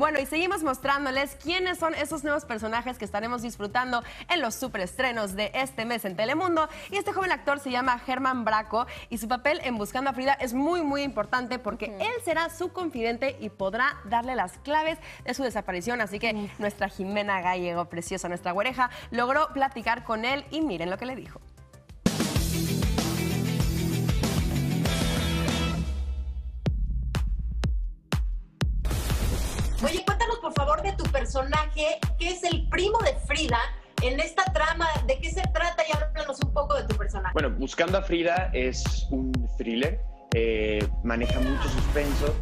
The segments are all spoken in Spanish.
Bueno, y seguimos mostrándoles quiénes son esos nuevos personajes que estaremos disfrutando en los superestrenos de este mes en Telemundo. Y este joven actor se llama Germán Braco y su papel en Buscando a Frida es muy importante porque él será su confidente y podrá darle las claves de su desaparición. Así que nuestra Jimena Gallego, preciosa, nuestra güereja, logró platicar con él y miren lo que le dijo. Oye, cuéntanos por favor de tu personaje, que es el primo de Frida, en esta trama. ¿De qué se trata? Y háblanos un poco de tu personaje. Bueno, Buscando a Frida es un thriller, maneja mucho suspenso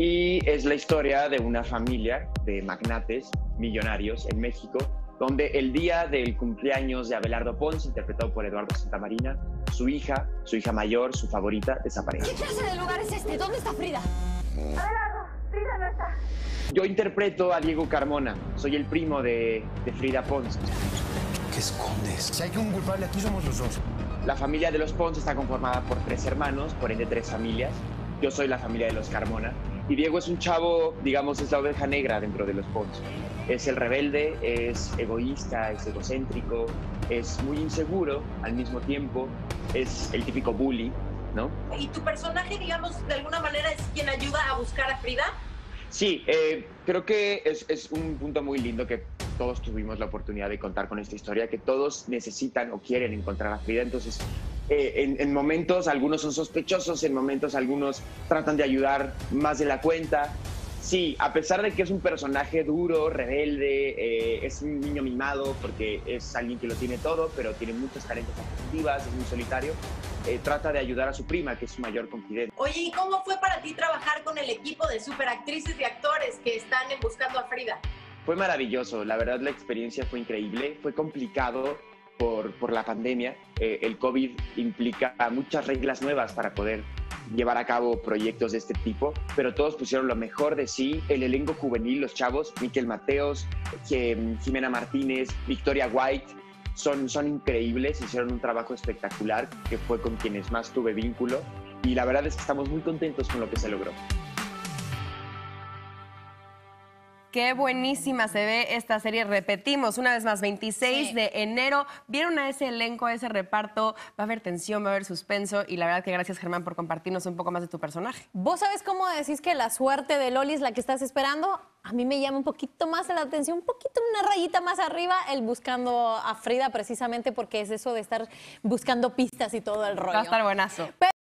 y es la historia de una familia de magnates millonarios en México, donde el día del cumpleaños de Abelardo Pons, interpretado por Eduardo Santamarina, su hija mayor, su favorita, desaparece. ¿Qué clase de lugar es este? ¿Dónde está Frida? Abelardo, Frida no está. Yo interpreto a Diego Carmona, soy el primo de Frida Pons. ¿Qué escondes? Si hay que un culpable, aquí somos los dos. La familia de los Pons está conformada por 3 hermanos, por ende 3 familias. Yo soy la familia de los Carmona. Y Diego es un chavo, digamos, es la oveja negra dentro de los Pons. Es el rebelde, es egoísta, es egocéntrico, es muy inseguro al mismo tiempo, es el típico bully, ¿no? ¿Y tu personaje, digamos, de alguna manera es quien ayuda a buscar a Frida? Sí, creo que es un punto muy lindo que todos tuvimos la oportunidad de contar con esta historia, que todos necesitan o quieren encontrar a Frida. Entonces, en momentos algunos son sospechosos, en momentos algunos tratan de ayudar más de la cuenta. Sí, a pesar de que es un personaje duro, rebelde, es un niño mimado porque es alguien que lo tiene todo, pero tiene muchas carencias afectivas, es muy solitario, trata de ayudar a su prima, que es su mayor confidente. Oye, ¿y cómo fue para ti trabajar con el equipo de superactrices y actores que están en Buscando a Frida? Fue maravilloso, la verdad la experiencia fue increíble, fue complicado por la pandemia. El COVID implica muchas reglas nuevas para poder llevar a cabo proyectos de este tipo, pero todos pusieron lo mejor de sí. El elenco juvenil, los chavos, Miquel Mateos, Jimena Martínez, Victoria White, son increíbles, hicieron un trabajo espectacular, que fue con quienes más tuve vínculo, y la verdad es que estamos muy contentos con lo que se logró. Qué buenísima se ve esta serie. Repetimos, una vez más, 26 de enero. Vieron a ese elenco, a ese reparto. Va a haber tensión, va a haber suspenso. Y la verdad que gracias, Germán, por compartirnos un poco más de tu personaje. ¿Vos sabés cómo decís que la suerte de Loli es la que estás esperando? A mí me llama un poquito más la atención, un poquito, una rayita más arriba, el Buscando a Frida, precisamente porque es eso de estar buscando pistas y todo el rollo. Va a estar buenazo.